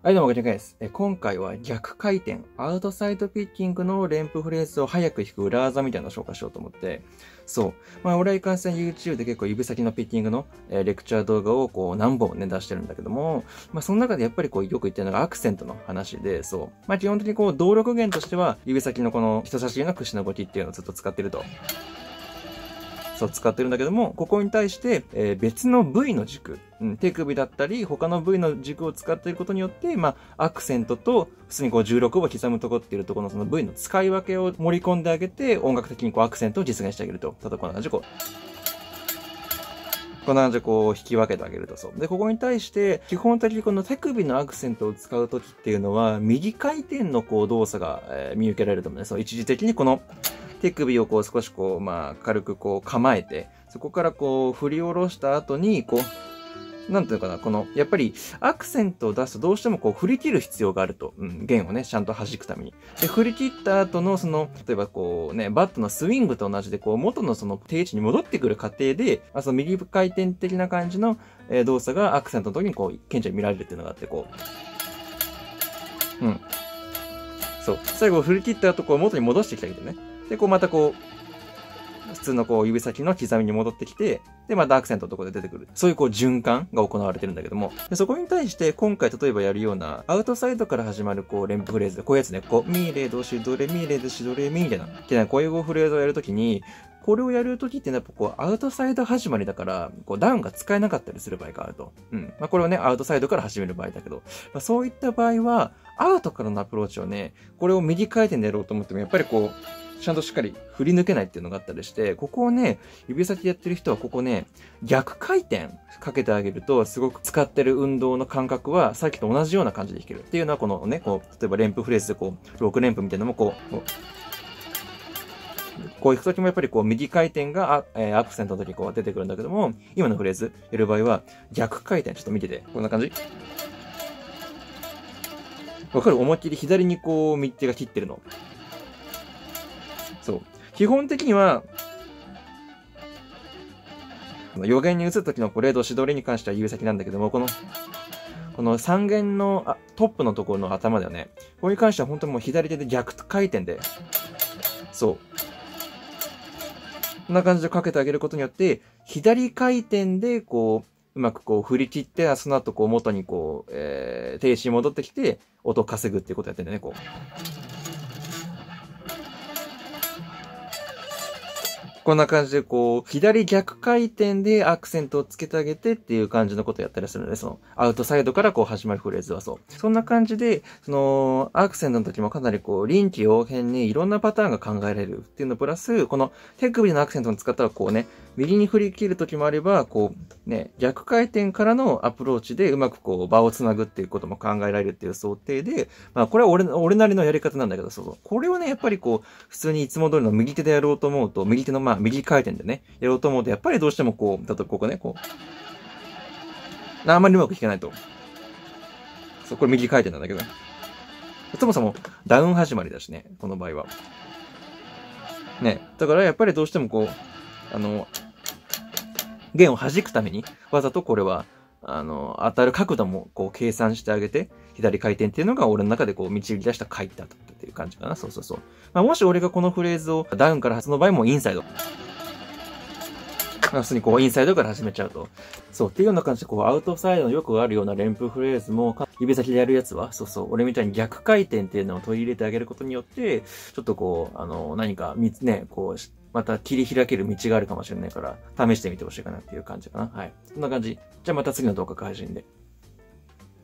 はい、どうも、ガチャカです。今回は逆回転、アウトサイドピッキングの連符フレーズを早く弾く裏技みたいなのを紹介しようと思って、そう。俺はいかんせん YouTube で結構指先のピッキングの、レクチャー動画を何本もね、出してるんだけども、その中でやっぱりよく言ってるのがアクセントの話で、そう。基本的に動力源としては、指先のこの人差し指の屈指の動きっていうのをずっと使ってると。そう、使ってるんだけども、ここに対して、別の部位の軸、手首だったり、他の部位の軸を使っていることによって、アクセントと、普通に16を刻むとこっていうところのその部位の使い分けを盛り込んであげて、音楽的にアクセントを実現してあげると。例えばこんな感じでこんな感じで引き分けてあげるとそう。で、ここに対して、基本的にこの手首のアクセントを使うときっていうのは、右回転の動作が、見受けられると思うんです。そう、一時的にこの、手首を少し軽く構えて、そこから振り下ろした後に、なんていうのかな、やっぱりアクセントを出すとどうしても振り切る必要があると。弦をね、ちゃんと弾くために。で、振り切った後の例えばバットのスイングと同じで元の定位置に戻ってくる過程で、その右回転的な感じの動作がアクセントの時に顕著に見られるっていうのがあって、そう。最後振り切った後元に戻してきてあげてね。で、また普通の指先の刻みに戻ってきて、で、またアクセントのところで出てくる。そういう循環が行われてるんだけども、でそこに対して今回例えばやるような、アウトサイドから始まる連符フレーズで、こういうやつね、ミレドシドレミレドシドレミみたいな、こういうフレーズをやるときに、これをやるときってやっぱアウトサイド始まりだから、ダウンが使えなかったりする場合があると。これをね、アウトサイドから始める場合だけど、そういった場合は、アウトからのアプローチをね、これを右回転でやろうと思っても、やっぱりちゃんとしっかり振り抜けないっていうのがあったりして、ここをね、指先でやってる人はここね、逆回転かけてあげると、すごく使ってる運動の感覚は、さっきと同じような感じで弾ける。っていうのはこのね、例えば連符フレーズで6連符みたいなのもこう行くときもやっぱり右回転がアクセントの時に出てくるんだけども、今のフレーズやる場合は逆回転。ちょっと見てて。こんな感じ。わかる？思いっきり左に右手が切ってるの。そう。基本的には、予言に移るときのレドシドレに関しては指先なんだけども、この3弦のトップのところの頭だよね。これに関しては本当にもう左手で逆回転で、そう。こんな感じでかけてあげることによって、左回転でうまく振り切って、その後元に停止に戻ってきて、音を稼ぐっていうことをやってんだよね、こんな感じで左逆回転でアクセントをつけてあげてっていう感じのことをやったりするので、アウトサイドから始まるフレーズはそう。そんな感じで、アクセントの時もかなり臨機応変にいろんなパターンが考えられるっていうのプラス、この手首のアクセントに使ったら右に振り切る時もあれば、逆回転からのアプローチでうまく場をつなぐっていうことも考えられるっていう想定で、これは俺なりのやり方なんだけど、これをね、やっぱり普通にいつも通りの右手でやろうと思うと、右手の右回転でね、やろうと思うと、やっぱりどうしても例えばここね、あんまりうまく弾けないと。そう、これ右回転なんだけど。そもそもダウン始まりだしね、この場合は。ね。だからやっぱりどうしても弦を弾くために、わざとこれは、当たる角度も計算してあげて、左回転っていうのが俺の中で導き出した回転だったっていう感じかな。そうそうそう。もし俺がこのフレーズをダウンからその場合もインサイド。普通にインサイドから始めちゃうと。そう。っていうような感じでアウトサイドのよくあるような連符フレーズも、指先でやるやつは、そうそう。俺みたいに逆回転っていうのを取り入れてあげることによって、ちょっと何かね、また切り開ける道があるかもしれないから、試してみてほしいかなっていう感じかな。はい。そんな感じ。じゃあまた次の動画配信で。